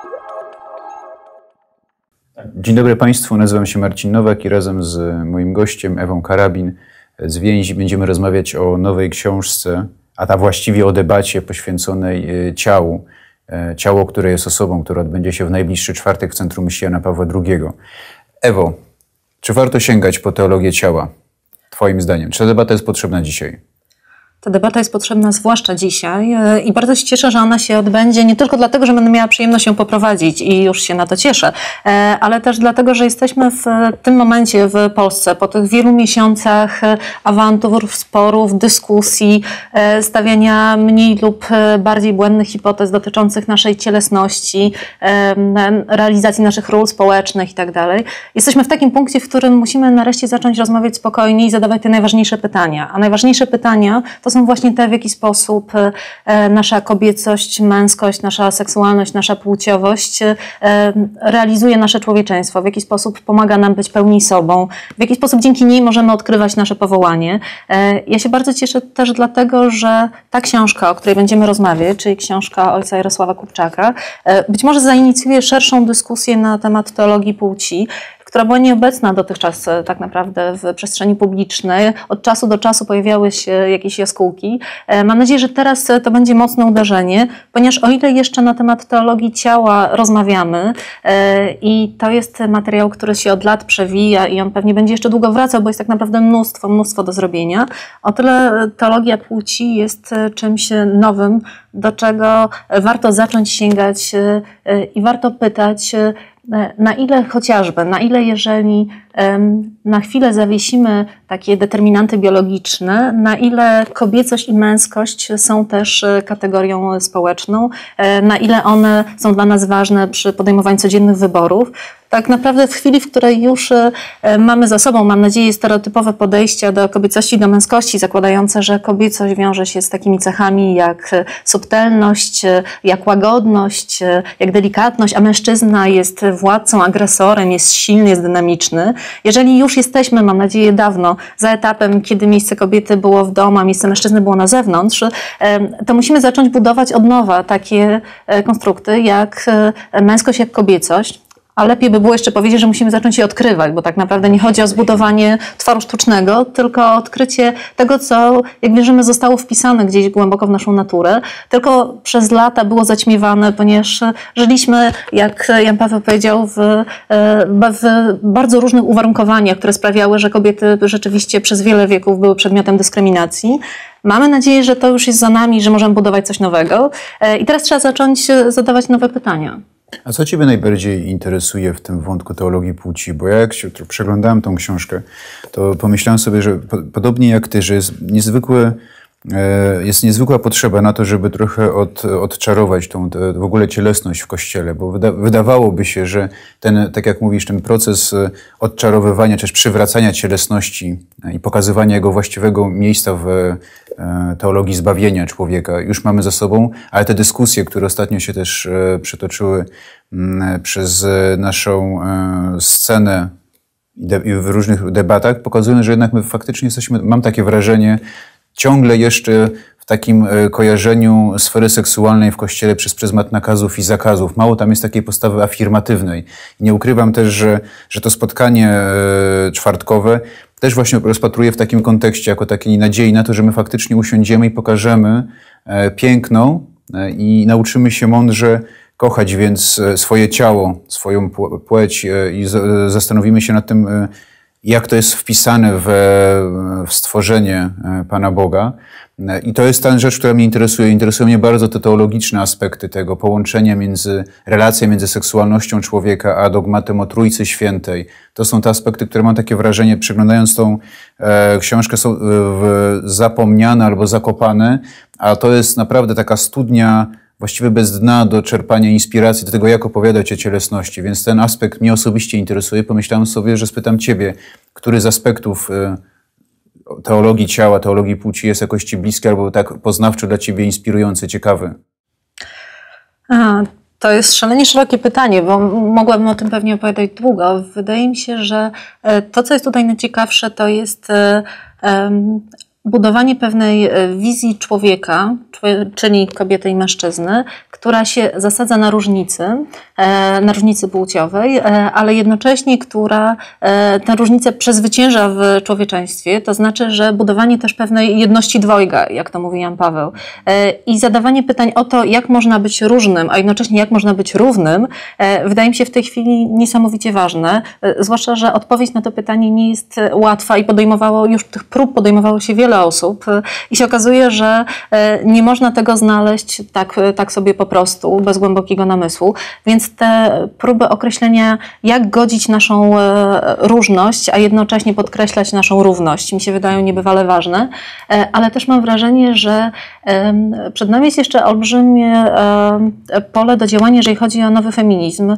Dzień dobry Państwu, nazywam się Marcin Nowak i razem z moim gościem Ewą Karabin z Więzi będziemy rozmawiać o nowej książce, a właściwie o debacie poświęconej ciału. Ciało, które jest osobą, która odbędzie się w najbliższy czwartek w Centrum Myśli Jana Pawła II. Ewo, czy warto sięgać po teologię ciała, Twoim zdaniem? Czy ta debata jest potrzebna dzisiaj? Ta debata jest potrzebna zwłaszcza dzisiaj i bardzo się cieszę, że ona się odbędzie nie tylko dlatego, że będę miała przyjemność ją poprowadzić i już się na to cieszę, ale też dlatego, że jesteśmy w tym momencie w Polsce, po tych wielu miesiącach awantur, sporów, dyskusji, stawiania mniej lub bardziej błędnych hipotez dotyczących naszej cielesności, realizacji naszych ról społecznych itd. Jesteśmy w takim punkcie, w którym musimy nareszcie zacząć rozmawiać spokojnie i zadawać te najważniejsze pytania. A najważniejsze pytania to są właśnie te, w jaki sposób nasza kobiecość, męskość, nasza seksualność, nasza płciowość realizuje nasze człowieczeństwo, w jaki sposób pomaga nam być pełni sobą, w jaki sposób dzięki niej możemy odkrywać nasze powołanie. Ja się bardzo cieszę też dlatego, że ta książka, o której będziemy rozmawiać, czyli książka ojca Jarosława Kupczaka, być może zainicjuje szerszą dyskusję na temat teologii płci, która była nieobecna dotychczas tak naprawdę w przestrzeni publicznej. Od czasu do czasu pojawiały się jakieś jaskółki. Mam nadzieję, że teraz to będzie mocne uderzenie, ponieważ o ile jeszcze na temat teologii ciała rozmawiamy i to jest materiał, który się od lat przewija i on pewnie będzie jeszcze długo wracał, bo jest tak naprawdę mnóstwo do zrobienia, o tyle teologia płci jest czymś nowym, do czego warto zacząć sięgać i warto pytać, na ile chociażby, na ile jeżeli na chwilę zawiesimy takie determinanty biologiczne, na ile kobiecość i męskość są też kategorią społeczną, na ile one są dla nas ważne przy podejmowaniu codziennych wyborów. Tak naprawdę w chwili, w której już mamy za sobą, mam nadzieję, stereotypowe podejścia do kobiecości i do męskości, zakładające, że kobiecość wiąże się z takimi cechami jak subtelność, jak łagodność, jak delikatność, a mężczyzna jest władcą, agresorem, jest silny, jest dynamiczny. Jeżeli już jesteśmy, mam nadzieję, dawno za etapem, kiedy miejsce kobiety było w domu, a miejsce mężczyzny było na zewnątrz, to musimy zacząć budować od nowa takie konstrukty jak męskość, jak kobiecość. A lepiej by było jeszcze powiedzieć, że musimy zacząć je odkrywać, bo tak naprawdę nie chodzi o zbudowanie tworu sztucznego, tylko o odkrycie tego, co, jak wierzymy, zostało wpisane gdzieś głęboko w naszą naturę, tylko przez lata było zaćmiewane, ponieważ żyliśmy, jak Jan Paweł powiedział, w bardzo różnych uwarunkowaniach, które sprawiały, że kobiety rzeczywiście przez wiele wieków były przedmiotem dyskryminacji. Mamy nadzieję, że to już jest za nami, że możemy budować coś nowego i teraz trzeba zacząć zadawać nowe pytania. A co Ciebie najbardziej interesuje w tym wątku teologii płci? Bo ja jak się przeglądałem tą książkę, to pomyślałem sobie, że podobnie jak Ty, że jest niezwykła potrzeba na to, żeby trochę odczarować tą w ogóle cielesność w Kościele, bo wydawałoby się, że ten, tak jak mówisz, ten proces odczarowywania, czy też przywracania cielesności i pokazywania jego właściwego miejsca w teologii zbawienia człowieka już mamy za sobą, ale te dyskusje, które ostatnio się też przetoczyły przez naszą scenę i w różnych debatach, pokazują, że jednak my faktycznie jesteśmy, mam takie wrażenie, ciągle jeszcze w takim kojarzeniu sfery seksualnej w Kościele przez pryzmat nakazów i zakazów. Mało tam jest takiej postawy afirmatywnej. I nie ukrywam też, że to spotkanie czwartkowe też właśnie rozpatruję w takim kontekście, jako takiej nadziei na to, że my faktycznie usiądziemy i pokażemy piękno i nauczymy się mądrze kochać więc swoje ciało, swoją płeć i zastanowimy się nad tym, jak to jest wpisane w stworzenie Pana Boga. I to jest ta rzecz, która mnie interesuje. Interesują mnie bardzo te teologiczne aspekty tego połączenia relacja między seksualnością człowieka a dogmatem o Trójcy Świętej. To są te aspekty, które mam takie wrażenie, przeglądając tą książkę, są zapomniane albo zakopane, a to jest naprawdę taka studnia właściwie bez dna do czerpania inspiracji do tego, jak opowiadać o cielesności. Więc ten aspekt mnie osobiście interesuje. Pomyślałem sobie, że spytam Ciebie, który z aspektów teologii ciała, teologii płci jest jakoś Ci bliski albo tak poznawczo dla Ciebie inspirujący, ciekawy? To jest szalenie szerokie pytanie, bo mogłabym o tym pewnie opowiadać długo. Wydaje mi się, że to, co jest tutaj najciekawsze, to jest budowanie pewnej wizji człowieka, czyli kobiety i mężczyzny, która się zasadza na różnicy płciowej, ale jednocześnie, która tę różnicę przezwycięża w człowieczeństwie, to znaczy, że budowanie też pewnej jedności dwojga, jak to mówi Jan Paweł, i zadawanie pytań o to, jak można być różnym, a jednocześnie jak można być równym, wydaje mi się w tej chwili niesamowicie ważne, zwłaszcza, że odpowiedź na to pytanie nie jest łatwa i tych prób podejmowało się wiele osób i się okazuje, że nie można tego znaleźć tak sobie po prostu, bez głębokiego namysłu, więc te próby określenia, jak godzić naszą różność, a jednocześnie podkreślać naszą równość, mi się wydają niebywale ważne, ale też mam wrażenie, że przed nami jest jeszcze olbrzymie pole do działania, jeżeli chodzi o nowy feminizm.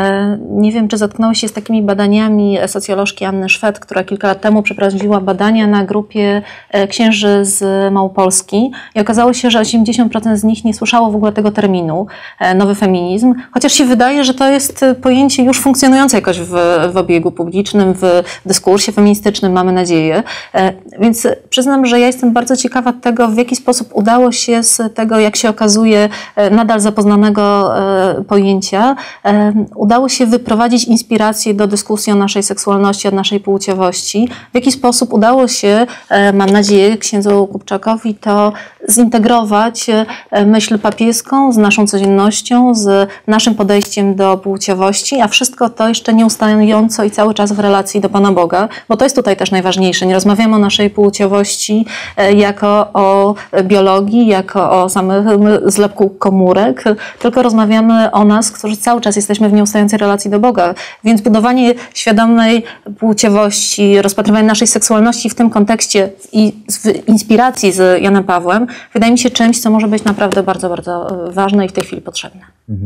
Nie wiem, czy zetknąłeś się z takimi badaniami socjolożki Anny Szwed, która kilka lat temu przeprowadziła badania na grupie księży z Małopolski i okazało się, że 80% z nich nie słyszało w ogóle tego terminu, nowy feminizm, chociaż się wydaje, że to jest pojęcie już funkcjonujące jakoś w obiegu publicznym, w dyskursie feministycznym, mamy nadzieję. Więc przyznam, że ja jestem bardzo ciekawa tego, w jaki sposób udało się z tego, jak się okazuje, nadal zapoznanego pojęcia, udało się wyprowadzić inspirację do dyskusji o naszej seksualności, o naszej płciowości. W jaki sposób udało się, mam nadzieję, księdzu Kupczakowi to zintegrować myśl papieską z naszą codziennością, z naszym podejściem do płciowości, a wszystko to jeszcze nieustająco i cały czas w relacji do Pana Boga, bo to jest tutaj też najważniejsze. Nie rozmawiamy o naszej płciowości jako o biologii, jako o samym zlepku komórek, tylko rozmawiamy o nas, którzy cały czas jesteśmy w nieustającej relacji do Boga. Więc budowanie świadomej płciowości, rozpatrywanie naszej seksualności w tym kontekście i z inspiracji z Janem Pawłem, wydaje mi się czymś, co może być naprawdę bardzo, bardzo ważne i w tej chwili potrzebne.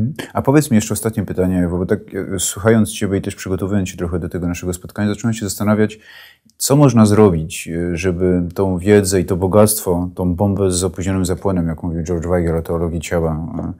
A powiedz mi jeszcze ostatnie pytanie, bo tak słuchając Ciebie i też przygotowując się trochę do tego naszego spotkania, zacząłem się zastanawiać, co można zrobić, żeby tą wiedzę i to bogactwo, tą bombę z opóźnionym zapłonem, jak mówił George Weigel o teologii ciała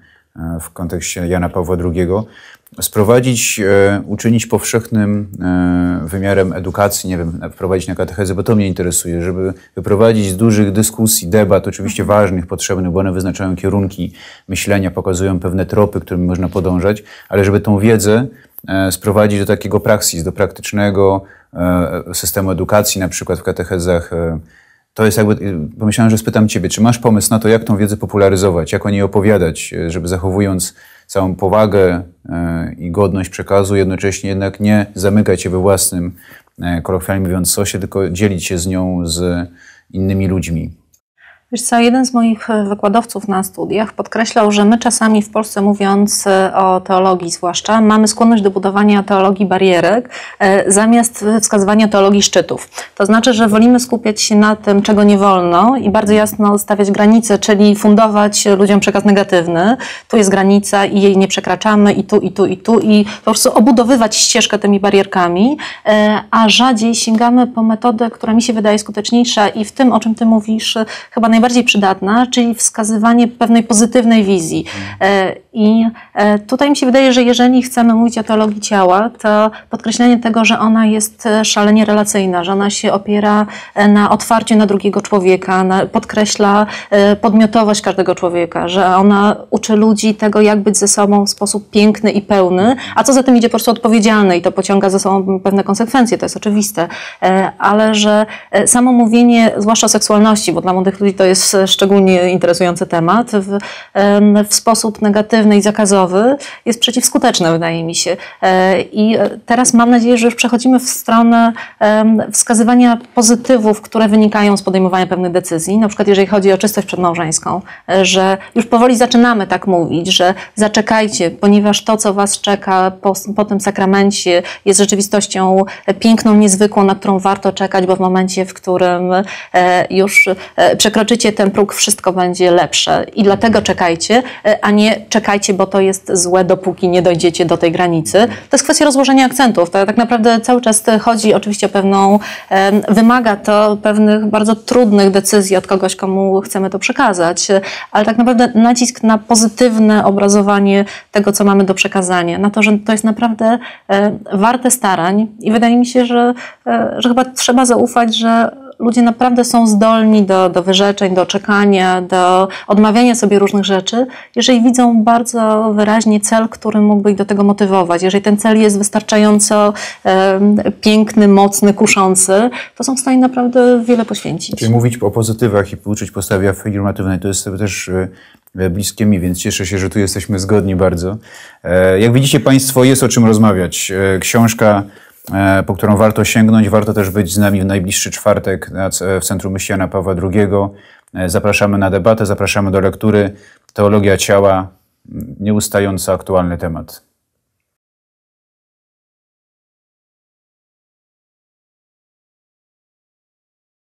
w kontekście Jana Pawła II, sprowadzić, uczynić powszechnym wymiarem edukacji, nie wiem, wprowadzić na katechezę, bo to mnie interesuje, żeby wyprowadzić z dużych dyskusji, debat, oczywiście ważnych, potrzebnych, bo one wyznaczają kierunki myślenia, pokazują pewne tropy, którymi można podążać, ale żeby tą wiedzę sprowadzić do takiego praksis, do praktycznego systemu edukacji, na przykład w katechezach. To jest jakby, pomyślałem, że spytam Ciebie, czy masz pomysł na to, jak tą wiedzę popularyzować, jak o niej opowiadać, żeby zachowując całą powagę i godność przekazu, jednocześnie jednak nie zamykać się we własnym, kolokwialnie mówiąc, sosie, tylko dzielić się z nią z innymi ludźmi. Wiesz co, jeden z moich wykładowców na studiach podkreślał, że my czasami w Polsce, mówiąc o teologii zwłaszcza, mamy skłonność do budowania teologii barierek zamiast wskazywania teologii szczytów. To znaczy, że wolimy skupiać się na tym, czego nie wolno i bardzo jasno stawiać granice, czyli fundować ludziom przekaz negatywny. Tu jest granica i jej nie przekraczamy i tu, i tu, i tu i po prostu obudowywać ścieżkę tymi barierkami, a rzadziej sięgamy po metodę, która mi się wydaje skuteczniejsza i w tym, o czym Ty mówisz, chyba najbardziej przydatna, czyli wskazywanie pewnej pozytywnej wizji. I tutaj mi się wydaje, że jeżeli chcemy mówić o teologii ciała, to podkreślenie tego, że ona jest szalenie relacyjna, że ona się opiera na otwarciu na drugiego człowieka, podkreśla podmiotowość każdego człowieka, że ona uczy ludzi tego, jak być ze sobą w sposób piękny i pełny, a co za tym idzie po prostu odpowiedzialny i to pociąga za sobą pewne konsekwencje, to jest oczywiste, ale że samo mówienie, zwłaszcza o seksualności, bo dla młodych ludzi to jest szczególnie interesujący temat, w sposób negatywny i zakazowy jest przeciwskuteczne, wydaje mi się. I teraz mam nadzieję, że już przechodzimy w stronę wskazywania pozytywów, które wynikają z podejmowania pewnych decyzji, na przykład jeżeli chodzi o czystość przedmałżeńską, że już powoli zaczynamy tak mówić, że zaczekajcie, ponieważ to, co was czeka po tym sakramencie jest rzeczywistością piękną, niezwykłą, na którą warto czekać, bo w momencie, w którym już przekroczycie ten próg, wszystko będzie lepsze i dlatego czekajcie, a nie czekajcie, bo to jest złe, dopóki nie dojdziecie do tej granicy. To jest kwestia rozłożenia akcentów. To tak naprawdę cały czas chodzi oczywiście o pewną, wymaga to pewnych bardzo trudnych decyzji od kogoś, komu chcemy to przekazać, ale tak naprawdę nacisk na pozytywne obrazowanie tego, co mamy do przekazania, na to, że to jest naprawdę warte starań i wydaje mi się, że chyba trzeba zaufać, że ludzie naprawdę są zdolni do wyrzeczeń, do czekania, do odmawiania sobie różnych rzeczy, jeżeli widzą bardzo wyraźnie cel, który mógłby ich do tego motywować. Jeżeli ten cel jest wystarczająco piękny, mocny, kuszący, to są w stanie naprawdę wiele poświęcić. Czyli mówić o pozytywach i uczyć postawie afirmatywnej, to jest też bliskie mi, więc cieszę się, że tu jesteśmy zgodni bardzo. Jak widzicie Państwo, jest o czym rozmawiać. Książka, po którą warto sięgnąć, warto też być z nami w najbliższy czwartek w Centrum Myśli Jana Pawła II. Zapraszamy na debatę, zapraszamy do lektury. Teologia ciała, nieustająco aktualny temat.